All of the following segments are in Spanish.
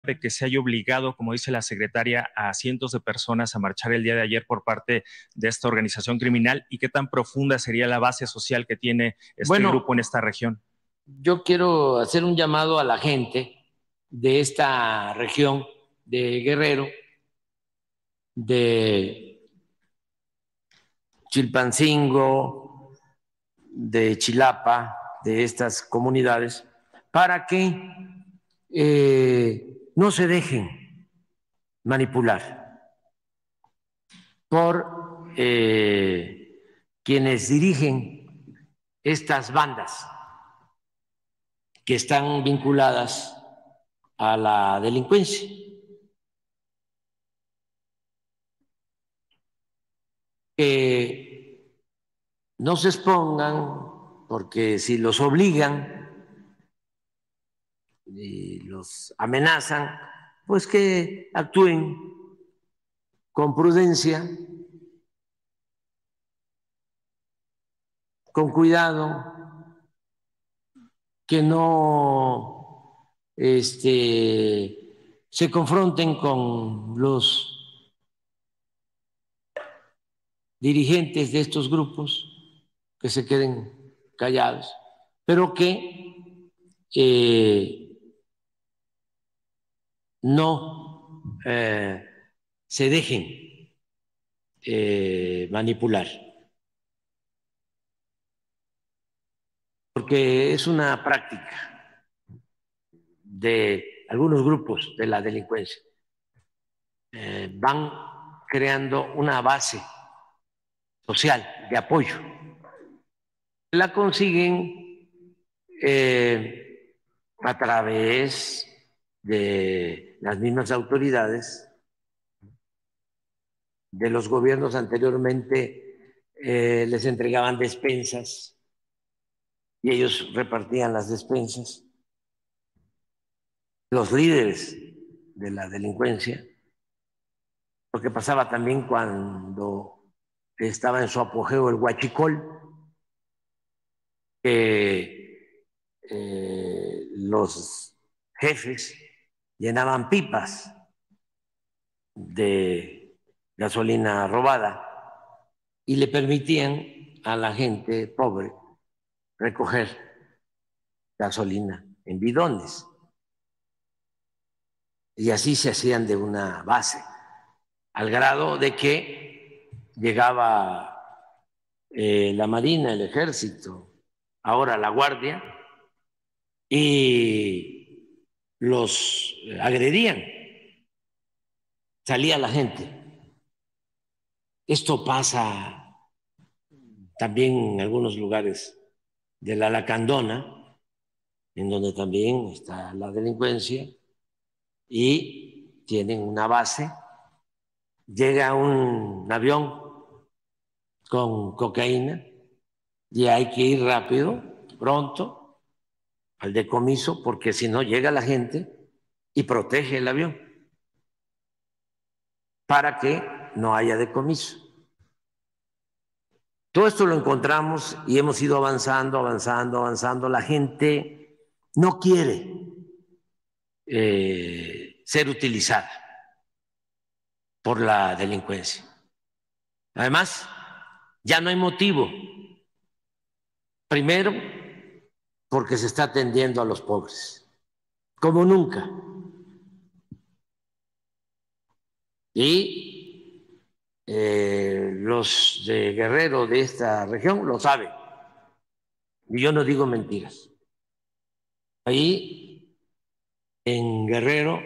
de que se haya obligado, como dice la secretaria, a cientos de personas a marchar el día de ayer por parte de esta organización criminal? ¿Y qué tan profunda sería la base social que tiene este grupo en esta región? Yo quiero hacer un llamado a la gente de esta región de Guerrero, de Chilpancingo, de Chilapa, de estas comunidades, para que no se dejen manipular por quienes dirigen estas bandas que están vinculadas a la delincuencia. Que no se expongan, porque si los obligan y los amenazan, pues que actúen con prudencia, con cuidado, que no se confronten con los dirigentes de estos grupos, que se queden callados, pero que no se dejen manipular, porque es una práctica de algunos grupos de la delincuencia. Van creando una base social de apoyo. La consiguen a través de las mismas autoridades de los gobiernos anteriormente. Les entregaban despensas y ellos repartían las despensas. Los líderes de la delincuencia, lo que pasaba también cuando estaba en su apogeo el huachicol, que los jefes llenaban pipas de gasolina robada y le permitían a la gente pobre recoger gasolina en bidones. Y así se hacían de una base, al grado de que llegaba la Marina, el Ejército, ahora la Guardia, y los agredían. Salía la gente. Esto pasa también en algunos lugares de la Lacandona, en donde también está la delincuencia, y tienen una base. Llega un avión con cocaína y hay que ir rápido, pronto, al decomiso, porque si no llega la gente y protege el avión para que no haya decomiso. Todo esto lo encontramos y hemos ido avanzando, avanzando, avanzando. La gente no quiere ser utilizada por la delincuencia. Además, ya no hay motivo. Primero, porque se está atendiendo a los pobres, como nunca. Y los de Guerrero, de esta región, lo saben. Y yo no digo mentiras. Ahí, en Guerrero,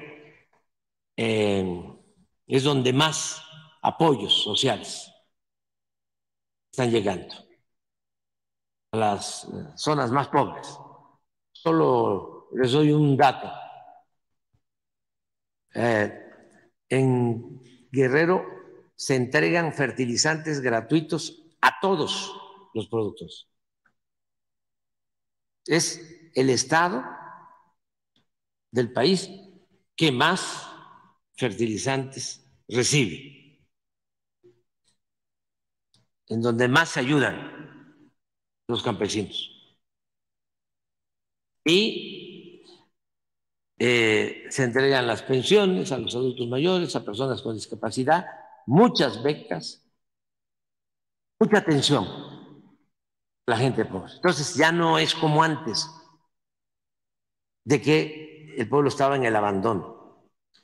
es donde más apoyos sociales están llegando a las zonas más pobres. Solo les doy un dato. En Guerrero se entregan fertilizantes gratuitos a todos los productos. Es el estado del país que más fertilizantes recibe, en donde más se ayudan los campesinos. Y se entregan las pensiones a los adultos mayores, a personas con discapacidad, muchas becas, mucha atención a la gente pobre. Entonces ya no es como antes, de que el pueblo estaba en el abandono,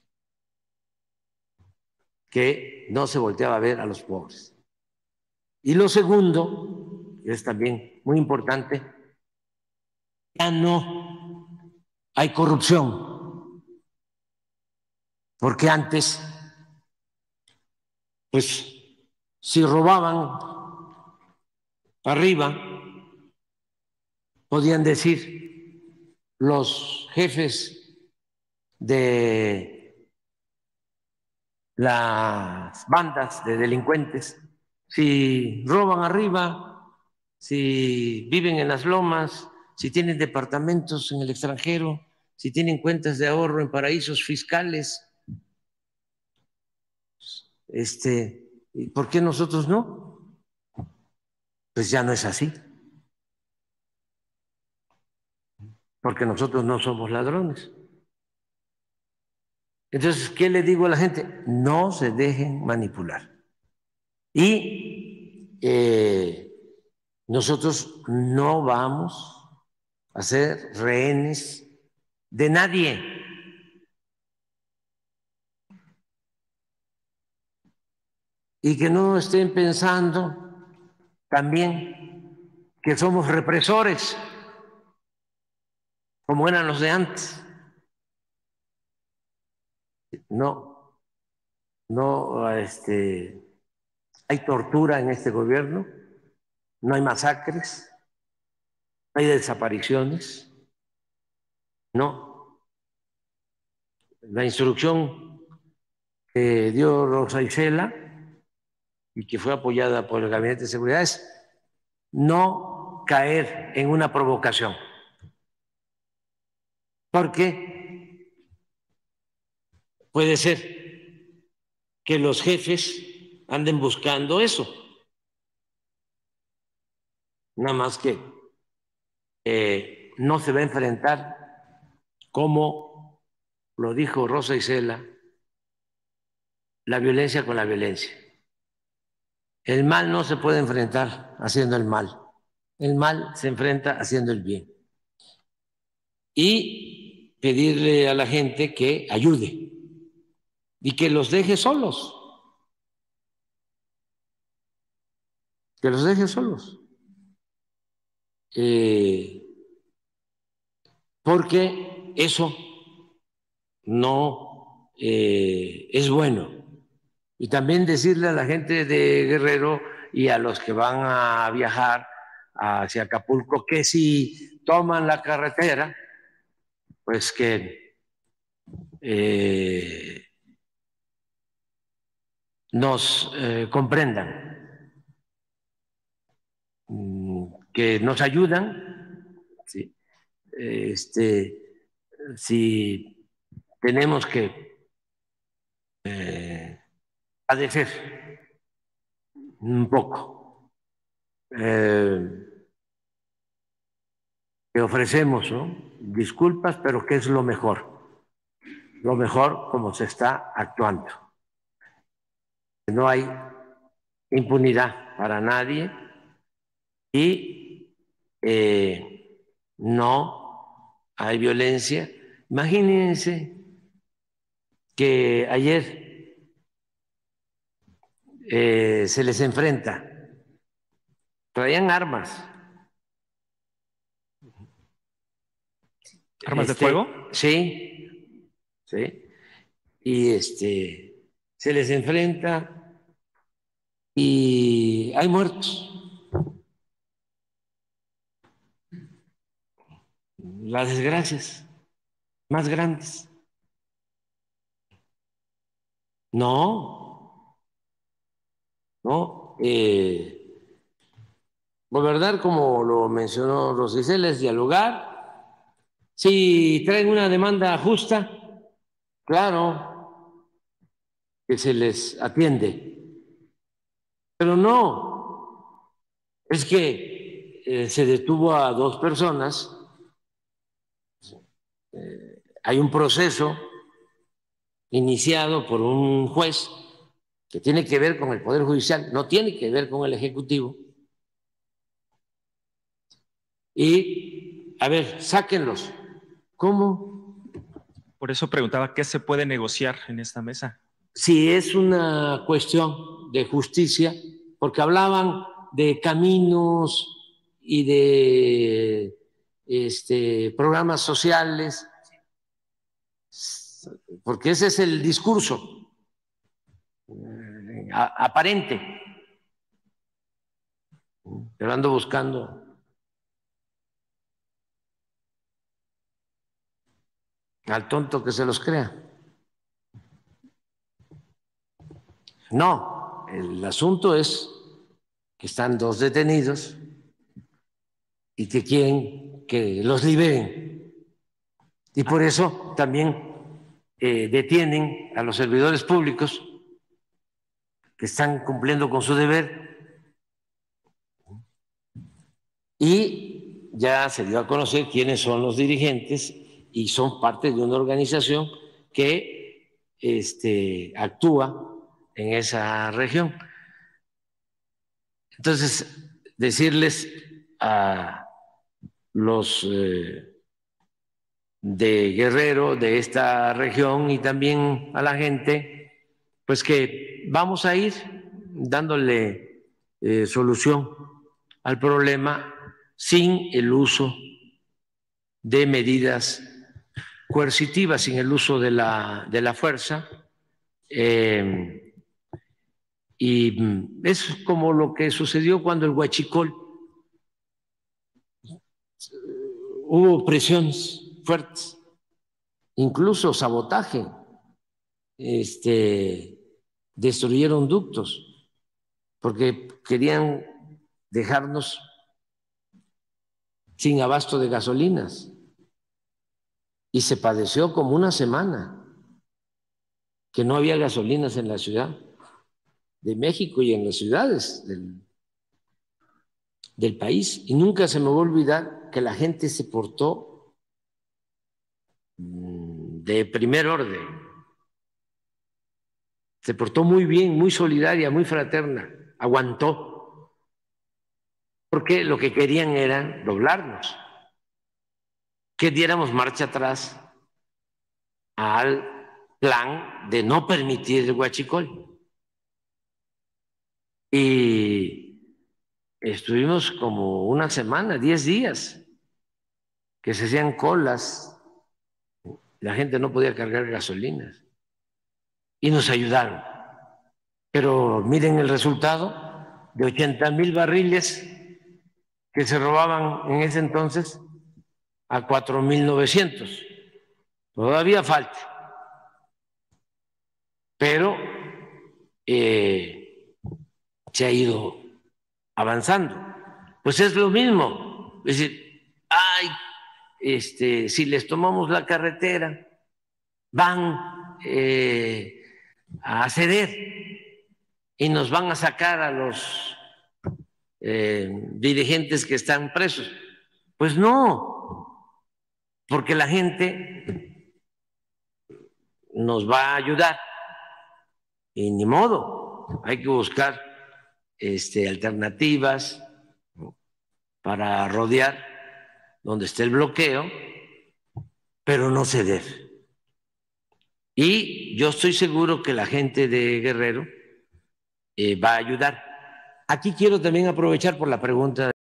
que no se volteaba a ver a los pobres. Y lo segundo, que es también muy importante, ya no hay corrupción, porque antes, pues, si robaban arriba, podían decir los jefes de las bandas de delincuentes, si roban arriba, si viven en las lomas, si tienen departamentos en el extranjero, si tienen cuentas de ahorro en paraísos fiscales, ¿por qué nosotros no? Pues ya no es así, porque nosotros no somos ladrones. Entonces, ¿qué le digo a la gente? No se dejen manipular. Y nosotros no vamos a ser rehenes de nadie. Y que no estén pensando también que somos represores, como eran los de antes. No, no, hay tortura en este gobierno, no hay masacres, no hay desapariciones, no. La instrucción que dio Rosa Isela y que fue apoyada por el Gabinete de Seguridad es no caer en una provocación, porque puede ser que los jefes anden buscando eso, nada más que no se va a enfrentar, como lo dijo Rosa Isela, la violencia con la violencia. El mal no se puede enfrentar haciendo el mal. El mal se enfrenta haciendo el bien. Y pedirle a la gente que ayude y que los deje solos. Que los deje solos. Porque eso no es bueno. Y también decirle a la gente de Guerrero y a los que van a viajar hacia Acapulco que si toman la carretera, pues que nos comprendan, que nos ayudan, ¿sí? Si tenemos que padecer un poco, que ofrecemos, ¿no?, disculpas, pero ¿qué es lo mejor? Lo mejor como se está actuando. No hay impunidad para nadie y no hay violencia. Imagínense que ayer se les enfrenta, traían armas. ¿Armas de fuego? Sí, sí. Y se les enfrenta y hay muertos. Las desgracias más grandes. No, no. Gobernar, como lo mencionó Rosicela, es dialogar. Si traen una demanda justa, claro que se les atiende. Pero no, es que se detuvo a 2 personas hay un proceso iniciado por un juez que tiene que ver con el Poder Judicial, no tiene que ver con el Ejecutivo. Y, a ver, sáquenlos. ¿Cómo? Por eso preguntaba, ¿qué se puede negociar en esta mesa? Si es una cuestión de justicia, porque hablaban de caminos y de programas sociales, porque ese es el discurso aparente. Pero ando buscando al tonto que se los crea. No, el asunto es que están 2 detenidos y que quieren que los liberen. Y por eso también detienen a los servidores públicos que están cumpliendo con su deber. Y ya se dio a conocer quiénes son los dirigentes y son parte de una organización que actúa en esa región. Entonces, decirles a los de Guerrero, de esta región, y también a la gente, pues que vamos a ir dándole solución al problema sin el uso de medidas coercitivas, sin el uso de la fuerza. Y es como lo que sucedió cuando el Huachicol hubo presiones fuertes, incluso sabotaje, destruyeron ductos, porque querían dejarnos sin abasto de gasolinas. Y se padeció como una semana que no había gasolinas en la Ciudad de México y en las ciudades del país. Y nunca se me va a olvidar que la gente se portó de primer orden. Se portó muy bien, muy solidaria, muy fraterna. Aguantó. Porque lo que querían era doblarnos. Que diéramos marcha atrás al plan de no permitir el huachicol. Y estuvimos como una semana, 10 días, que se hacían colas, la gente no podía cargar gasolinas y nos ayudaron. Pero miren el resultado de 80,000 barriles que se robaban en ese entonces a 4,900. Todavía falta, pero se ha ido avanzando. Pues es lo mismo, es decir, si les tomamos la carretera, van a ceder y nos van a sacar a los dirigentes que están presos. Pues no, porque la gente nos va a ayudar y ni modo, hay que buscar alternativas, ¿no?, para rodear donde esté el bloqueo, pero no ceder. Y yo estoy seguro que la gente de Guerrero va a ayudar. Aquí quiero también aprovechar por la pregunta